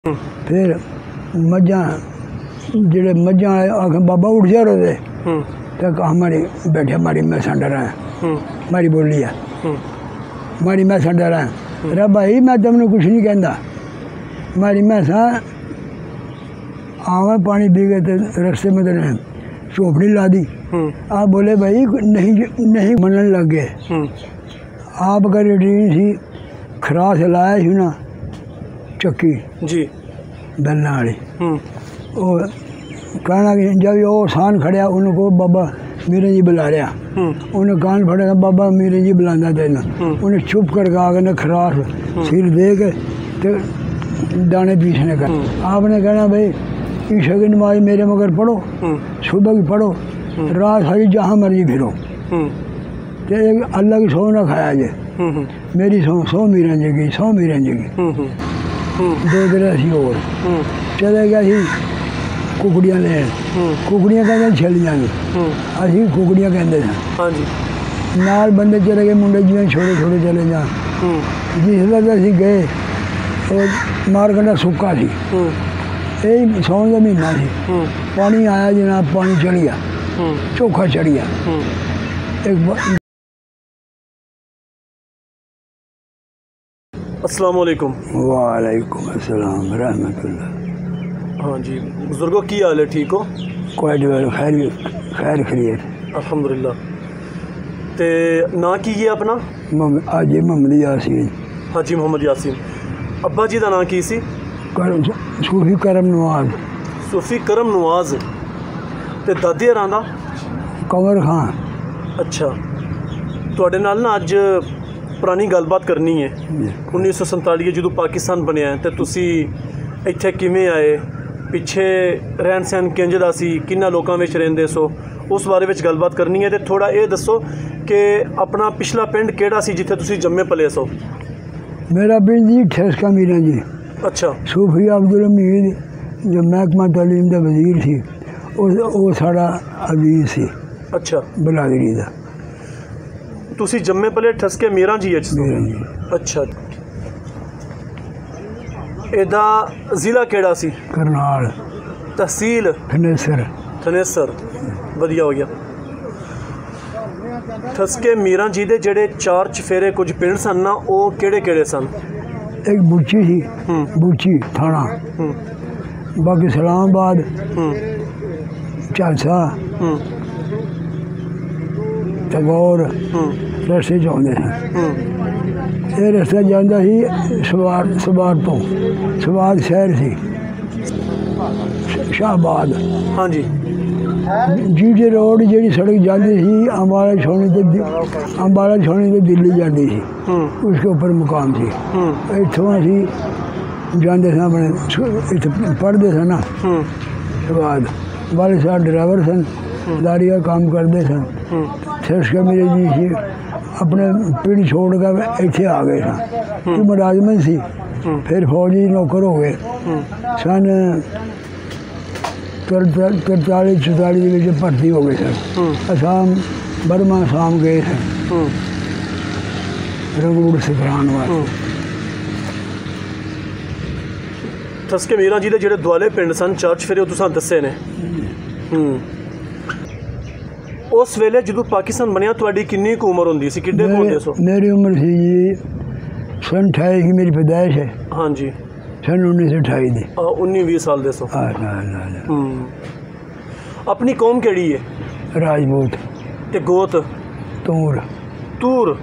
फिर मझा जेड़े मझा आख बाबा उठ जा रहे तक हमारी बैठे हमारी मैसा डरा हमारी बोली है हमारी मैसा डरा रे भाई मैं तुमने कुछ नहीं कहता हमारी मैसा आवा पानी पी गए तो रस्ते में तो झोपड़ी ला दी आप बोले भाई नहीं नहीं मनन लग गए आप अगर रेडी सी खरास लाया ही ना चक्की जी दलना वाली कहना कि जब वो सान खड़िया उनको बाबा मीरे जी बुला रहा उन्हें कान फड़ेगा बाबा मीरे जी बुलाना तेन उन्हें चुप करके आगे खरास सिर दे के तो दाने पीसने का आपने कहना भाई ईशा की नमाज मेरे मगर पढ़ो सुबह की पढ़ो रात सारी जहाँ मर्जी फिरो तो एक अल्लाह की सौ ना खाया जे मेरी सौ मीरा जी की 100 मीरा जी की दो दिन असी और चले गया ही कुकड़ियाँ लेन कुकड़ियाँ कहते छलियाँ असी कुकड़ियाँ कहते थे नाल बंदे चले गए मुंडे जिवें छोटे छोटे चले जा जिसले असी गए मारकंडा सुक्का सी यही सौन का महीना सी पानी आया जनाब पानी चढ़ गया चोखा चढ़ गया एक अस्सलाम वालेकुम। वालेकुम अस्सलाम रहमतुल्लाह। हाँ जी बुजुर्गों की हाल है, ठीक हो? कोई खैर खैरियत अल्हम्दुलिल्लाह। ते ना की है अपना? हाजी मोहम्मद यासीन। हाजी मोहम्मद यासीन। अब्बा जी का नाम की सी? सूफी करम नवाज। सूफी करम नवाज। ते दादे हरां दा? कंवर खान। अच्छा तुहाडे नाल ना अज पुरानी गलबात करनी है 1947 जो पाकिस्तान बनया है तो तुसी इत्थे किवें आए, पिछे रहन सहन किंज दा सी, किन्ना लोकां विच रहिंदे सो, उस बारे विच गलबात करनी है। तो थोड़ा ये दसो कि अपना पिछला पिंड केड़ा सी जिथे तुसी जम्मे पले सो? मेरा पिंड जी ठेसका मीरा जी। अच्छा। सूफी अब्दुल हमीद जो महकमा तालीम का वजीर सी वो साड़ा अजीज सी। अच्छा। बलादरी का। तुसी जम्मे पले ठसके मीरा जी अच्छा। एदा जिला केड़ा सी? करनाल। तहसील? थनेसर। थनेसर वधिया हो गया। ठसके मीरा जी दे जेड़े 4 चफेरे कुछ पिंड सन ना वो केड़े केड़े सन? एक बुची सी बुची थाना, बाकी सलामाबाद चालसा तगौर रस्ते च आते हैं। ये रस्ता जाता ही सवार तो सवार शहर से शाहबाद। हाँ जी। जीटी रोड जी सड़क जाती थी अम्बाला छोड़ने तो दिल्ली जाती थी, उसके ऊपर मुकाम थी। इतों असी जाते थे अपने इत पढ़ते थे ना बाद वाले साहब ड्राइवर सन, लारी का काम करते सन। ठेसका मेरे जी सी अपने पिंड छोड़ कर इतने आ गए सन, मुलाजमत सी, फिर फौजी नौकर हो गए सन 43-44 भर्ती हो गए सर। असम बर्मा आसाम गए सन रंगूड़ सिखरान वास्ते। ठसके मीरा जी दे जेड़े दुआले पिंड सन 4 चफेरे तुसां दस्से ने, उस वेले जो पाकिस्तान बनया तुहाडी किन्नी क उम्र होंदी सी, किड्डे होंदे सो? मेरी उम्र सी जी सन 28 की मेरी पैदाइश है। हाँ जी। सन 1928 दी। 19-20 साल दे सो। अपनी कौम केड़ी है? राजपूत। ते गोत? तूर। तूर।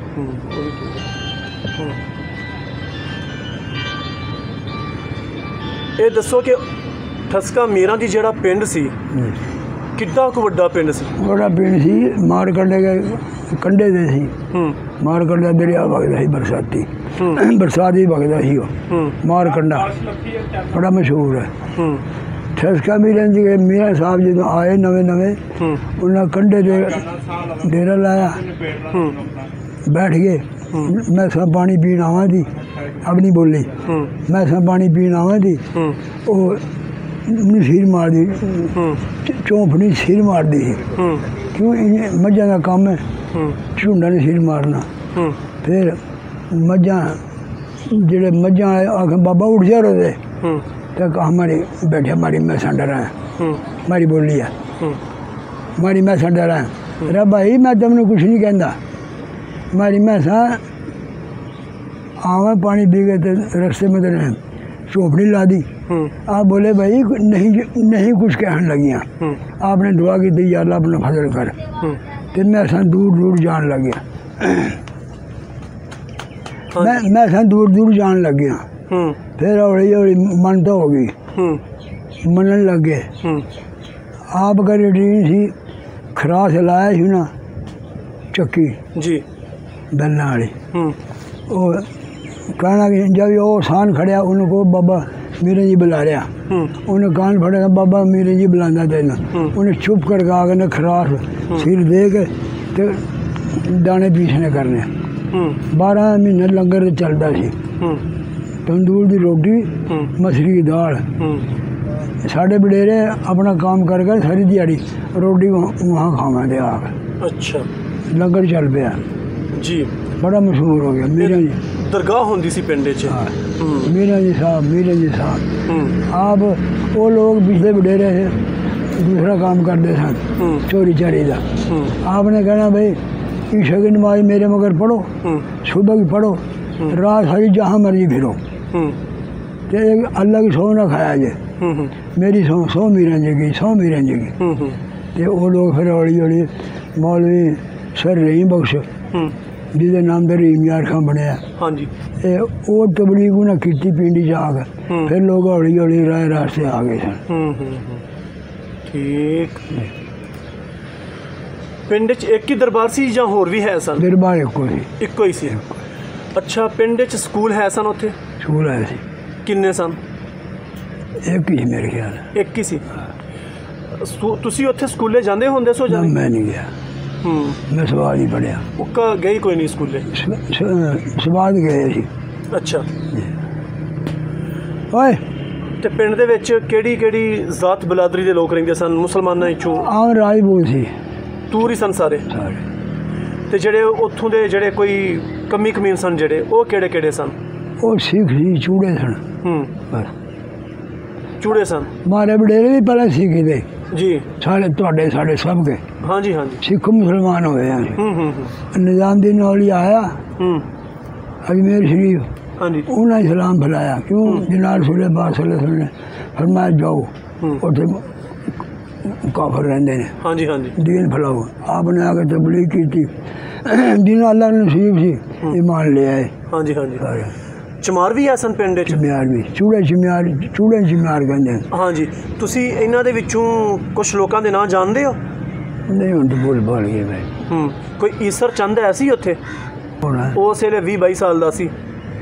ये दसो कि ठसका मीरा जी जेड़ा पिंड सी किड्डा को वड्डा पिंड सी? बड़ा पिंड सी, मारकंडे के कंडे दे सी। मारकंडा दरिया वगदा सी, बरसाती बरसात ही वगदा सी मारकंडा, बड़ा मशहूर है। ठसका मीरा जी के मीरा साहब जो आए नवे नवे उन्हें कंडे दे डेरा लाया, बैठ गए। मैं सब पानी पीन आवा थी, अपनी बोली मैं सब पानी पीन आवा थी, वो सिर मार दी, चौंफनी सिर मार दी। क्यों मझा का काम है झुंडा ने सिर मारना। फिर मझा जेड़े मझा आख बाबा उठ जा रहे तो हमारी बैठे हमारी मैसा डरा है, हमारी बोली है, हमारी मैसा डरा है। रे भाई मैं तुमने कुछ नहीं कहता, हमारी मैसा आवा पानी पी गए थे रस्ते में, तो चौपड़ी ला दी। आप बोले भाई नहीं नहीं कुछ कहने लगियाँ, आपने दुआ की थी अल्लाह अपना फजल कर, तो मैं ऐसा दूर दूर जान लग गया। मैं ऐसा दूर दूर जान लग गया। फिर हौली हौली मन तो हो गई, मनन लग गए। आपका रूटीन सी खरास लाया ਸੀ ना चक्की जी बैलों वाली, वो कहना कि जब वो सान खड़िया उनको बाबा मीरे जी बुला रहा, उन्हें कान फड़ेगा बाबा मीरे जी बुलाना तेन, उन्हें चुप करके आगे ने खरास सिर दे के तो दाने पीसने करने। 12 महीने लंगर चलता सी, तंदूर की रोटी मछली की दाल, साढ़े बडेरे अपना काम करके सारी दिहाड़ी रोटी वहाँ खावा दे आकर। अच्छा लंगर चल पाया जी, बड़ा मशहूर हो गया। मीरा जी दरगाह होंदी सी पिंड च। मीरा जी साहब, मीरा जी साहब आप वो लोग पिछले बडेरे थे, दूसरा काम करते सन चोरी चारी का। आपने कहना भाई ईशा की नमाज मेरे मगर पढ़ो, सुबह की पढ़ो, रात सारी जहाँ मर्जी फिरो, तो एक अल्लाह की सौ ना खाया जे, मेरी सौ मीरा जी की, 100 मीरा जी की। तो वो लोग फिर हौली हौली मौलवी सर रहीम बख्श जिसके नाम से रहीम यार खां बनया, हाँ जी, वो तबलीग उन्हें की पिंड च आकर, फिर लोग हौली हौली राह रास्ते आ गए सन। ठीक, पिंड च एक ही दरबार सी या होर भी है सन? दरबार इक्को ही सी। अच्छा पिंड च स्कूल है सन उत्थे? स्कूल है सी। किन्ने सन? एक ही मेरे ख्याल, एक ही सी। तुसी उत्थे स्कूले जांदे होंदे सो? मैं नहीं गया, मैं सवाल ही पढ़िया। उक्का गई कोई नहीं स्कूले? सवाल गए सी। अच्छा ओए ते पिंड दे विच केड़ी केड़ी जात बलादरी दे लोग रहिंदे सन मुसलमानां विचों? आम राजपूत सी, तूर ही सन सारे। ते जेड़े उत्थों दे जेड़े कोई कमी कमीन सन जेड़े वो केड़े केड़े सन? वो सिख सी, चूड़े सन, बस चूड़े सन। मारे बडेरे भी पहले सिख थे जी, सारे तुहाडे साडे सब के। हाँ जी हाँ जी, सिख मुसलमान होए हैं। निजामुद्दीन औली आया अजमेर शरीफ, हाँ जी, उन्हें इस्लाम फैलाया। क्यों? जनाब रसूल पाक सल्लल्लाहु अलैहि वसल्लम ने फरमाया जाओ उत्थे काफिर रहंदे ने, हाँ जी, दीन फैलाओ। आपने आके तबलीग की थी, जिन्हें अल्लाह ने नसीब सी ईमान ले आए। हाँ जी सारे। चमार भी है सन पिंड च? चमार भी, चूड़े चमार कहते हैं। हाँ जी, तुसी इन्हां दे विचों कुछ लोगों के नाम जानते हो? नहीं हुण तो भुल भाल गए भाई। कोई ईसर चंद है सी उत्थे? उस वेले 20-22 साल दा सी।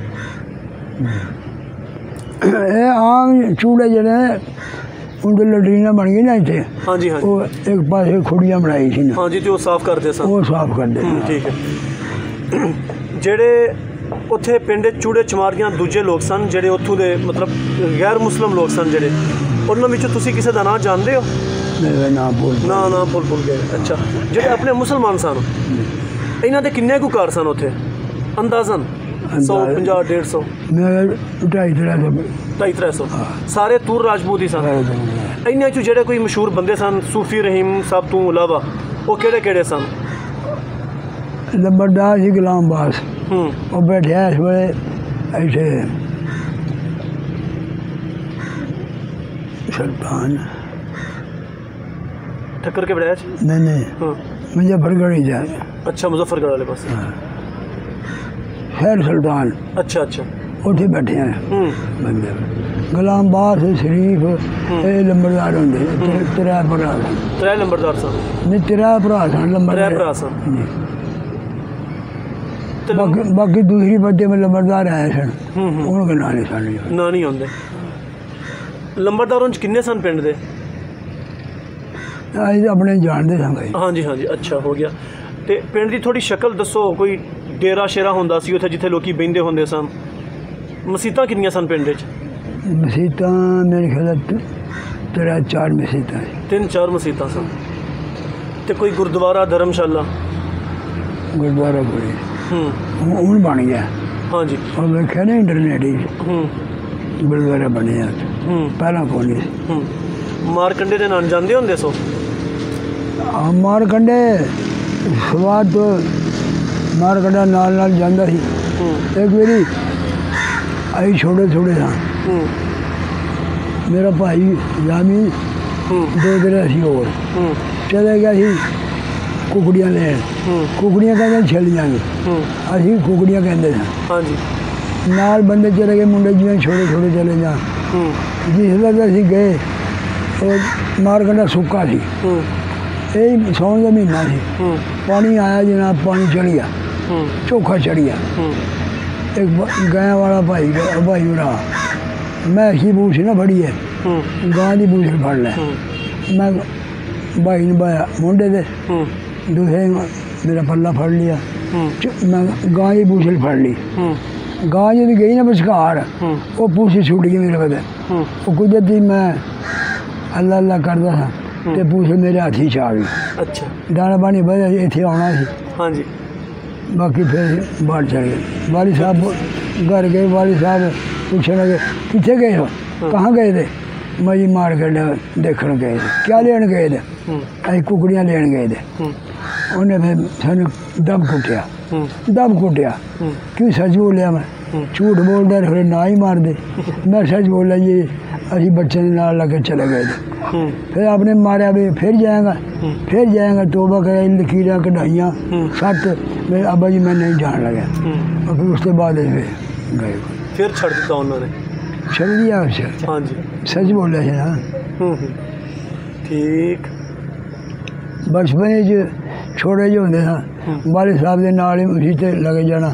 आम चूड़े जड़े उनके लटरीना बन गई ना इतने। हाँ जी हाँ जी, वो एक पास खुड़ियाँ बनाई थी ना। हाँ जी, तो वो साफ करते सन। वो साफ करते। ठीक है। जेड़े उत्थे पिंड चूड़े चमारियां दूजे लोग सन जेड़े उत्थों दे मतलब गैर मुस्लिम लोग सन जेड़े, उन्हां विचों तुसी किसी दा नाम जानते हो? मेरा नाम भुल गए। अच्छा, जेड़े अपने मुसलमान सन इन्हां दे किन्ने कु घर सन उत्थे अंदाजन? 150-150? मेरे 250-300 सारे तूर राजपूत ही सन। इन्हां चों जेड़े कोई मशहूर बंदे सन सूफी रहीम साहब तो इलावा वो केड़े केड़े सन? लंबरदार सी गुलाम बास, वो बैठे इस वे ऐसे सुल्तान ठक्कर के बड़े? नहीं मुजफ्फरगढ़ ही जाए। अच्छा, मुजफ्फरगढ़ वाले पास खैर सुल्तान। अच्छा उठे बैठे हैं बंदे। गुलाम बास शरीफ लंबरदार होंगे, 3 भरा सन। 3 लंबरदार सन? नहीं, 3 भरा सन, 3 भरा सन। बाकी दूसरी बड्डे में लंबरदार आए सन, उनके नाम नहीं आते। लंबरदारों किन्ने सन पिंड दे? अपने जानते सन भाई। हाँ जी, अच्छा हो गया। तो पिंड की थोड़ी शक्ल दसो, कोई डेरा शेरा होंदा सी उत्थे जिथे लोग बहिंदे होंदे सन? मसीतां किन्नियां सन पिंड च? मसीतां मेरे ख्याल 3-4 मसीतां, 3-4 मसीतां सन। तो कोई गुरुद्वारा धर्मशाला? गुरुद्वारा कोई हूँ बन गया। हाँ जी, और वेख्या ना इंटरनेट गुरुद्वारा बने हैं पहला कौन मारकंडे दे नान जांदे होंदे सो मारकंडे स्वाद तो मारकंडा नाल नाल जांदा सी एक बारी आई छोटे छोटे हाँ मेरा भाई जामी दो दिन असी और चले गया सी कुकड़ियाँ लेन कुकड़ियाँ कहते छलियाँ असी कुकड़ियाँ कहते थे हाँ जी नाल बंदे चले गए मुंडे जिवें छोटे छोटे चले जान जिसले असी गए मारकंडा सुक्का सी यही सौन का महीना सी पानी आया जनाब पानी चढ़ गया चोखा चढ़ गया एक गाय वाला भाई उड़ा मैं ऐसी बूछ ना फड़ी है गां की बूछ फड़ लै मैं भाई ने बाया मुंडे से दूसरे मेरा पल्ला फड़ लिया मैं गां की बूछ फड़ ली गां जी गई ना बसकार वो पूछी छुट गई मेरे बदे वो कुदरती मैं अल्लाह अल्लाह करता था तो पूछ मेरे हाथ ही च आ गई अच्छा दाना पानी बजा इतने आना सी हाँ जी बाकी फिर बाहर चल गए वाली साहब घर गए वाली साहब पूछने लगे कितने गए हो कहाँ गए थे मैं जी मार्केट देखने गए थे क्या लेन गए थे अभी कुकड़ियाँ लेन गए थे उन्हें फिर सानू दब कुटिया क्यों सच बोलिया मैं झूठ बोलता फिर ना ही मार दे मैं सच बोला जी अभी बच्चे के नाल लगे चले गए थे फिर आपने मारा भी फिर जाएगा तोबा करे लकीरें कढ़ाइयाँ सट मेरे अब्बा जी मैं नहीं जान लगा और फिर उसके बाद फिर गए फिर छड़ दिता उन्होंने छड़ दिया उसे हाँ जी सच बोला है ना ठीक बचपन छोटे जो होंगे सा वाले साहब के नाल ही उसी से लगे जाना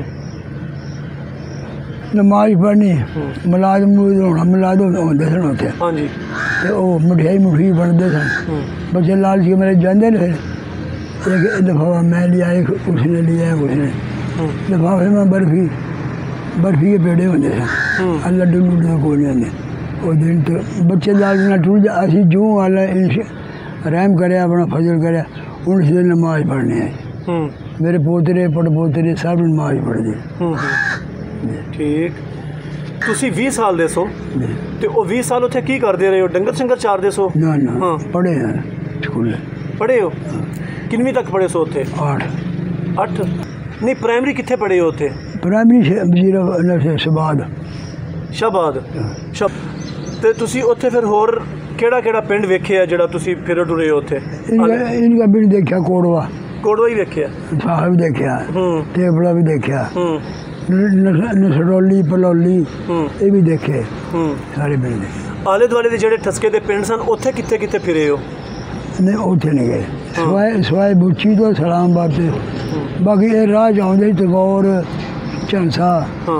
नमाज पढ़नी मिलाद होना मिलाद होंगे सन उत्थे हाँ जी तो मठियाई मुठियाई बनते सन बच्चे लाल जी मेरे जाते ने फिर एक लिफाफा मैं लिया उसने लिया उसने लिफाफे में बर्फी के पेड़े होंगे सन लड्डू लुड्डू कोई नहीं होंगे उस दिन तो बच्चे लाल ना टूट जा असी जूं वाला रहम करे अपना फजल करे उनसे नमाज पढ़ने आए मेरे पोतरे पड़पोतरे सब नमाज पढ़ते ठीक ਤੁਸੀਂ 20 ਸਾਲ ਦੇ ਸੋ ਤੇ ਉਹ 20 ਸਾਲ ਉੱਥੇ ਕੀ ਕਰਦੇ ਰਹੇ ਹੋ ਡੰਗਰ ਸ਼ੰਗਰ ਚਾਰਦੇ ਸੋ ना हाँ पढ़े हैं स्कूल ਪੜ੍ਹੇ ਹੋ ਕਿੰਨਵੀਂ ਤੱਕ ਪੜ੍ਹੇ ਸੋ ਉੱਥੇ 8 8 ਨਹੀਂ ਪ੍ਰਾਇਮਰੀ ਕਿੱਥੇ ਪੜ੍ਹੇ ਹੋ ਉੱਥੇ प्राइमरी से वजीर शबाद ਸ਼ਾਬਾਦ ਤੇ ਤੁਸੀਂ ਉੱਥੇ ਫਿਰ ਹੋਰ ਕਿਹੜਾ ਪਿੰਡ ਵੇਖਿਆ ਜਿਹੜਾ ਤੁਸੀਂ ਫਿਰ ਟੁਰੇ ਹੋ ਉੱਥੇ इनका भी देखा कोड़वा ਕੋੜਵਾ ਹੀ ਵੇਖਿਆ साहब देखा टेबला भी देखा ਹੂੰ नसरौली पलौली ये भी देखे सारे पिंड ਆਲੇ ਦੁਆਲੇ ਦੇ ਜਿਹੜੇ ਠਸਕੇ ਦੇ ਪਿੰਡ ਸਨ ਉੱਥੇ ਕਿੱਥੇ ਕਿੱਥੇ ਫਿਰੇ ਹੋ नहीं उत्थे नहीं गए सवाए बुची तो सलामबाद से बाकी ये राह जाते तगौर झंसा हाँ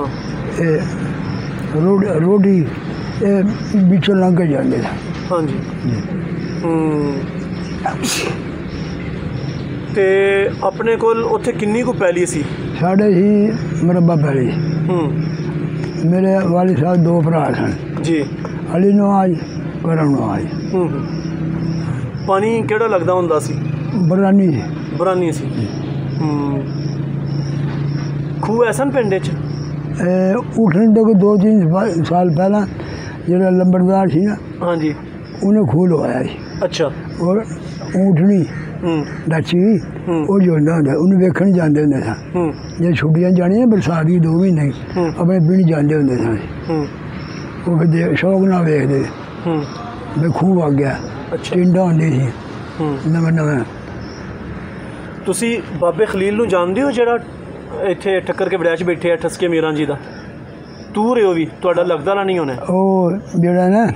रोडी ये बिचों लंघ के जाते थे हाँ जी ਤੇ ਆਪਣੇ ਕੋਲ ਉੱਥੇ ਕਿੰਨੀ ਕੁ ਪੈਲੀ ਸੀ साढ़े ही मुरब्बा पैली मेरे वाली साहब 2 भरा सन जी अली नवाज करम नवाज ਪਾਣੀ ਕਿਹੜਾ ਲੱਗਦਾ ਹੁੰਦਾ ਸੀ बरानी ਬਰਾਨੀ ਸੀ ਖੂਹ ਐਸਨ ਪਿੰਡ 'ਚ उठने तो 2-3 साल पहला जो लंबरदार सी ना हाँ जी उन्हें खूह लवाया सी अच्छा और ऊँटनी डाची वो जोंदा होंदा उन्हें वेखण जाते होंगे सन जो छुट्टियां जानियां बरसात की 2 महीने अपने पिंड जाते होंगे सन वो फिर शौक ना वेखते मैं खूह आ गया टिंडा होंदी सी नवां ਤੁਸੀਂ ਬਾਬੇ ਖਲੀਲ ਨੂੰ ਜਾਣਦੇ ਹੋ ਜਿਹੜਾ ਇੱਥੇ ਠੱਕਰ ਕੇ ਵੜਿਆ 'ਚ ਬੈਠੇ ਆ ਠਸਕੇ ਮੀਰਾਂ ਜੀ ਦਾ ਤੂੰ ਰਿਓ ਵੀ ਤੁਹਾਡਾ ਲੱਗਦਾ ਨਾ ਨਹੀਂ ਹੋਣਾ ਉਹ ਜਿਹੜਾ ਨਾ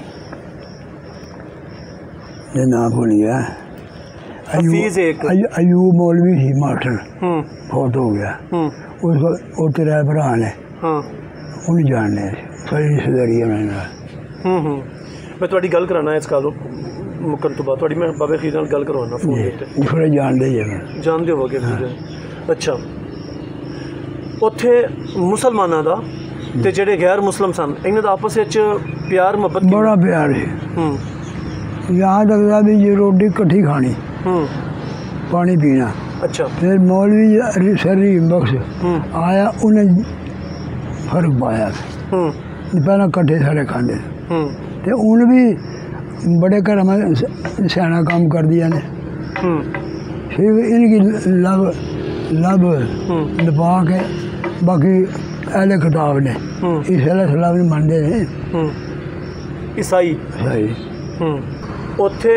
ये नाम भूल गया हफीज एक अयूब मौलवी ही मास्टर बहुत हो गया उसको वो तेरा भरा ने उन्हें जानने सारी रिश्तेदारी उन्होंने मैं थोड़ी गल कराना इस गल मुकन तो बाद थोड़ी मैं बाबे खीर नाल गल करवाना फोन ते थोड़े जानते ही जानते होगे अच्छा उत्थे मुसलमाना दा ते जेड़े गैर मुस्लिम सन इन्हां दा आपस विच प्यार मुहब्बत बड़ा प्यार है यहाँ तक भी ये रोटी कट्ठी खानी पानी पीना अच्छा फिर मौलवी सर बख्श आया उन्हें फर्क पाया पहला कट्ठे सारे खाते हम्म ते हूँ भी बड़े घर में सियाना काम कर दिया ने हम्म फिर इनकी लब लब लपा के बाकी अहले खिताब ने इस सलाह भी मनते हैं ईसाई सही ਉੱਥੇ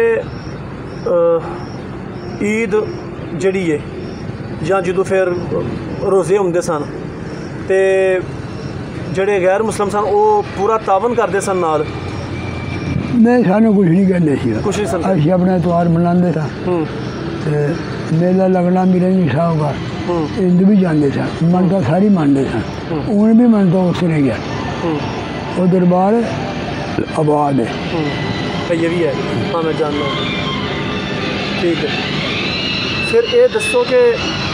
ਈਦ ਜਿਹੜੀ ਹੈ ਜਾਂ ਜਦੋਂ ਫਿਰ ਰੋਜ਼ੇ ਹੁੰਦੇ ਸਨ ਤੇ ਜਿਹੜੇ ਗੈਰ ਮੁਸਲਮ ਸਨ ਉਹ ਪੂਰਾ ਤਾਵਨ ਕਰਦੇ ਸਨ ਨਾਲ नहीं सानू कुछ नहीं कहते सी ਕੁਛ ਨਹੀਂ ਸਨ असं अपना त्यौहार मनाते था ते मेला लगना मेरे नहीं साहब का हिंदू भी जानते थे मनता सारी मानते थे उन्हें भी मनता उस तरह गया वो दरबार आबाद है ये भी है हाँ मैं जानता हूँ ठीक है फिर ये दसो कि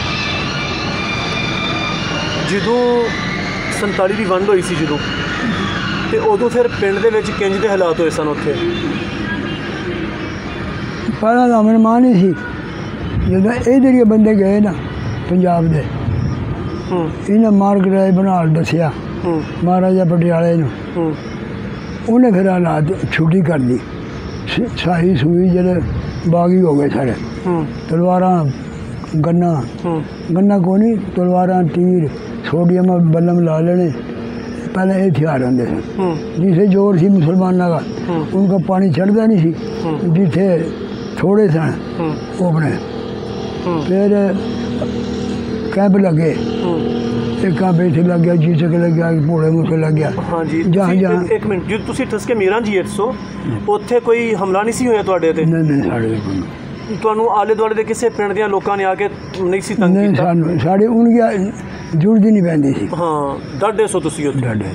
ਜਦੋਂ 47 ਦੀ ਵੰਡ ਹੋਈ ਸੀ ਜਦੋਂ ਤੇ ਉਦੋਂ ਫਿਰ ਪਿੰਡ ਦੇ ਵਿੱਚ ਕਿੰਜ ਦੇ ਹਾਲਾਤ ਹੋਏ ਸਨ ਉੱਥੇ पहला तो अमन मान ही सी जो इधर ही बंदे गए ना पंजाब दे इन्हें मार्केट बना दसिया महाराजा पटियाले उन्हें फिर हालात छुट्टी कर दी शाही सूई जड़े बागी हो गए सारे तलवारा गन्ना गन्ना को नहीं तलवारा तीर सोडियम बल्लम ला लेने पहले ये हथियार होंगे थे जिसे जोर सी मुसलमानों का उनका पानी चढ़ता नहीं सी जिथे थोड़े सन वो अपने फिर कैंप लगे एक कैंप इतने लग गया जीसक लग गया भोले मूसे लग गया हाँ जी जहाँ जहाँ एक मिनट जो तुसी ठसके मीरां जी 100 ਉੱਥੇ ਕੋਈ ਹਮਲਾ ਨਹੀਂ ਸੀ ਹੋਇਆ ਤੁਹਾਡੇ ਤੇ नहीं साढ़े ਤੁਹਾਨੂੰ ਆਲੇ ਦੁਆਲੇ ਦੇ ਕਿਸੇ ਪਿੰਡ ਦੇ ਲੋਕਾਂ ਨੇ ਆ ਕੇ ਨਹੀਂ ਸੀ ਤੰਗ नहीं ਕੀਤਾ साढ़े उनकी जुड़ती नहीं पैंती सी ਹਾਂ ਡਾਢੇ ਸੋ ਤੁਸੀਂ ਉੱਥੇ डाडे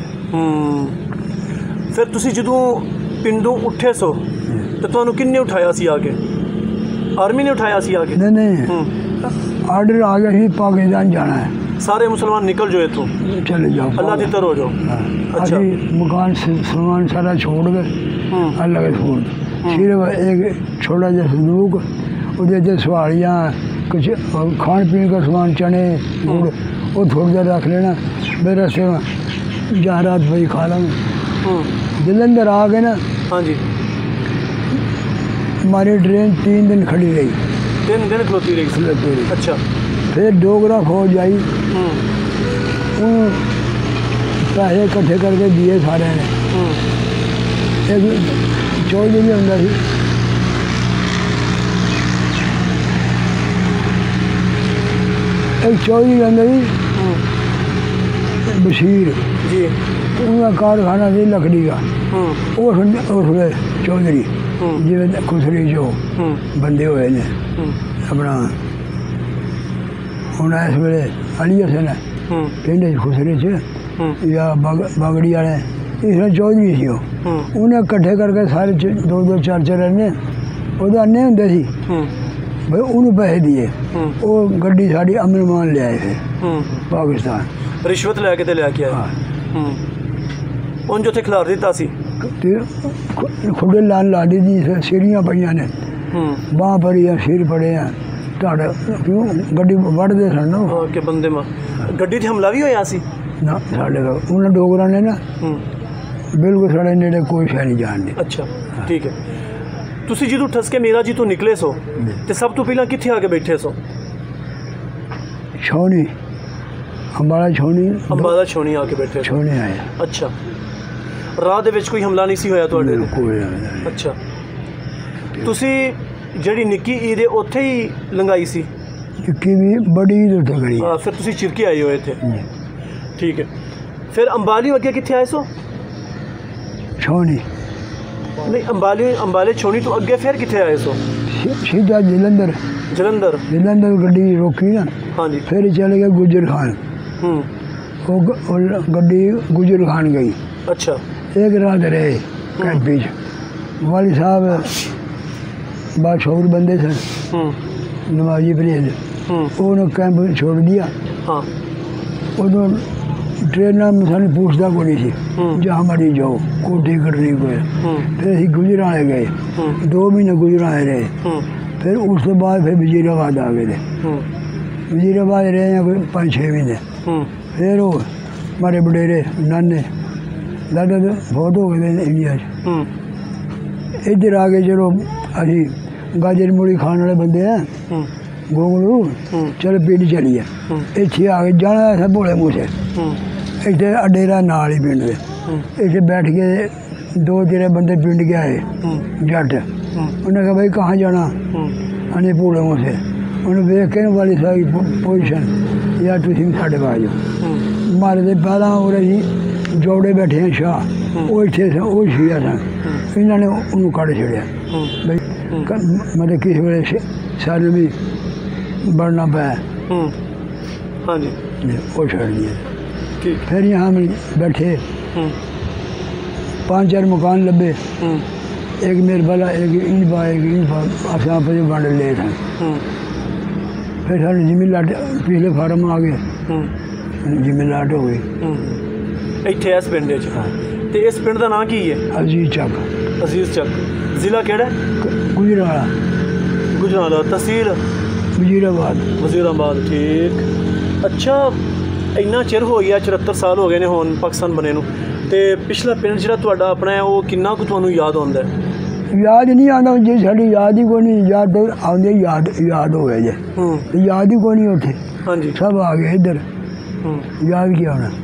ਫਿਰ ਤੁਸੀਂ ਜਦੋਂ ਪਿੰਡੋਂ ਉੱਠੇ ਸੋ ਤੇ ਤੁਹਾਨੂੰ ਕਿੰਨੇ ਉਠਾਇਆ ਸੀ ਆ ਕੇ ਆਰਮੀ ਨੇ ਉਠਾਇਆ ਸੀ ਆ ਕੇ नहीं नहीं आर्डर आ गया ही पाकिस्तान जाना है ਸਾਰੇ ਮੁਸਲਮਾਨ ਨਿਕਲ ਜਾਓ ਇੱਥੋਂ चले जाओ ਅੱਲਾਹ ਦੀ ਤਰ੍ਹਾਂ ਹੋ ਜਾਓ अच्छा। अभी मकान सामान सारा छोड़ गए अल्लाह के छोड़ सिर्फ एक छोटा जहा संदूक उधर सवालियाँ कुछ खान पीने का सामान चने गुड़ वो थोड़ी देर रख लेना मेरे रस्ते में जहाँ रात भाई खा लेंगे जलंधर आ गए ना हाँ जी हमारी ट्रेन 3 दिन खड़ी रही 3 दिन खलोती रही खलोती रही। अच्छा फिर डोगरा फौज आई उन पैसे इकट्ठे करके दिए सारे ने एक चौधरी भी होंगे सी एक चौधरी होंगे सी बशीर जी उनका कारखाना थी लकड़ी का उसमें चौधरी जिमें खुसरी जो बंदे हुए ने अपना हूँ इस वे अली हसन है पिंड खुसरे च या बागड़ी वाले इसमें चौधरी सी उन्हें कट्ठे करके सारे 2-2 4-4 अन्ने वो अन्ने होंगे सी भाई उन्होंने पैसे दिए वो गड्डी साड़ी अमन मान ले आए फिर पाकिस्तान ਰਿਸ਼ਵਤ ਲੈ ਕੇ ਤੇ ਲੈ ਕੇ ਆਏ हाँ ਉਂਝ ਉੱਥੇ ਖਿਲਾਰ ਦਿੱਤਾ ਸੀ खुडे लान ला दी जी सीढ़ियाँ पईया ने बाँह पड़ी है सिर पड़े हैं ਤੁਹਾਡਾ क्यों गड्डी वढ़ते सन ना ਹਾਂ ਕਿ ਬੰਦੇ ਮਾ ਗੱਡੀ ਤੇ ਹਮਲਾ ਵੀ ਹੋਇਆ ਸੀ ना साढ़े का उन्हें डोगरा ने ना बिल्कुल साढ़े नेड़े कोई शह नहीं जान दी ਅੱਛਾ ਠੀਕ ਹੈ ਤੁਸੀਂ ਜਦੋਂ ਠਸਕੇ ਮੇਰਾ ਜੀ ਤੋਂ ਨਿਕਲੇ ਸੋ ਤੇ ਸਭ ਤੋਂ ਪਹਿਲਾਂ ਕਿੱਥੇ ਆ ਕੇ ਬੈਠੇ ਸੋ छौनी हमारा छौनी ਅੰਬਾਲਾ ਛੋਣੀ ਆ ਕੇ ਬੈਠੇ ਸੋ छौनी आए ਅੱਛਾ ਰਾਹ ਦੇ ਵਿੱਚ ਕੋਈ ਹਮਲਾ ਨਹੀਂ ਸੀ ਹੋਇਆ ਤੁਹਾਡੇ ਤੇ कोई ਅੱਛਾ ਤੁਸੀਂ ਜਿਹੜੀ ਨਿੱਕੀ ਈਦ ਹੈ ਉੱਥੇ ਹੀ ਲੰਘਾਈ ਸੀ की भी बड़ी इधर तक गई ਫਿਰ ਤੁਸੀਂ ਚਿਰਕੇ ਆਏ ਹੋ ਇੱਥੇ ਠੀਕ ਹੈ ਫਿਰ ਅੰਬਾਲੀ ਅੱਗੇ ਕਿੱਥੇ ਆਏ ਸੋ छौनी ਨਹੀਂ ਅੰਬਾਲੇ ਛੋਣੀ ਤੋਂ ਅੱਗੇ ਫਿਰ ਕਿੱਥੇ ਆਏ ਸੋ सीधा जलंधर ਜਲੰਧਰ जलंधर गड्डी रोकी ना ਹਾਂਜੀ फिर चले गए गुजर खान वो गड्डी गुजर खान गई ਅੱਛਾ एक रात रहे कैंपी च वाली साहब बादशाह बंदे सन नमाजी परहेज उन्होंने कैंप छोड़ दिया हाँ उदों ट्रेन सानू पूछता को नहीं सी जहाँ मरी जाओ कोई टिकट नहीं कोई फिर असीं गुजराले गए 2 महीने गुजराले रहे फिर उस तो बाद फिर वजीराबाद आ गए थे वजीराबाद रहे हैं कोई 5-6 महीने फिर वो हमारे बडेरे नाने दादा तो बहुत हो गए इंडिया इधर आ गए चलो अभी गाजर मूली खाने वाले बंदे हैं गोंगलू चलो पिंड चलिए इतने आ गए जाना अस भोले मूसे इतने अडेरा नाल ही पिंड के इतने बैठ के 2-3 बंदे पिंड के आए जट उन्हें कहा भाई कहाँ जाना अने भोले मूसे उन्हें वेख के वाली सारी पोजिशन यार तुम साढ़े पास जाओ मारे तो पहला हो रही जोड़े बैठे हैं शाह वो इतने वो छिया सन इन्होंने उन्होंने कड़ छड़िया भाई मतलब किस वे सारे भी बढ़ना पाया हाँ जी वो छड़ दिया ठीक फिर यहाँ हम बैठे 5-4 मकान लभे एक मेरे वाला एक इन आप बंड ले थे फिर साढ़े जिमी लाट पिछले फार्म आ गए जिमी लाट हो गई इतने इस पिंड ते इस पिंड का नाम की है अजीज चक अजीज चक जिला केड़ा गुजरावाला गुजरावाला तहसील वजीराबाद वजीराबाद ठीक अच्छा इन्ना चिर हो गया 74 साल हो गए ने हुण पाकिस्तान बने नूं ते पिछला पिंड जिहड़ा तुहाडा अपना है वो किन्ना कुछ तुहानूं याद आउंदा है याद नहीं आता जी साड़ी याद ही कोई नहीं याद तो आते याद हो गए जे याद ही कोई नहीं उठे हाँ जी सब आ गए इधर याद क्या होना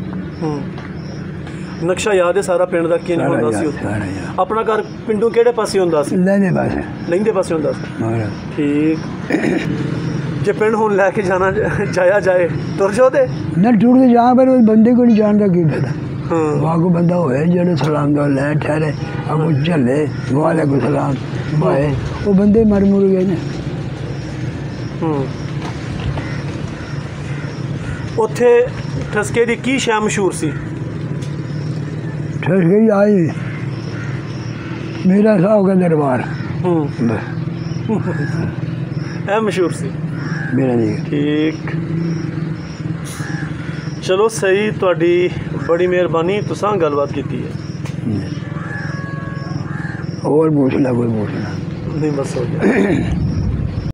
नक्शा याद है सारा पिंड दा किंज हुंदा सी अपना घर पिंडों केड़े पासे हुंदा सी लैंदे पासे लैंदे पासे हुंदा सी ठीक जे पिंड हुण लैके जाना जाया जाए तुर जाओ ते ना टूर के जहाँ पर उस बंदे को नहीं जानता की पता वहाँ को बंदा होए जो सलाम दो लै ठहरे अब झले वालेकुम सलाम बाए वो बंदे मर मुर गए ने उत्थे ठसके दी की शै मशहूर सी ठस गई आई मेरा साहब का दरबार है मशहूर सी मेरा जी ठीक चलो सही तुहाडी बड़ी मेहरबानी तुसां गलबात की है और पूछ ला कोई पूछना नहीं बस हो गया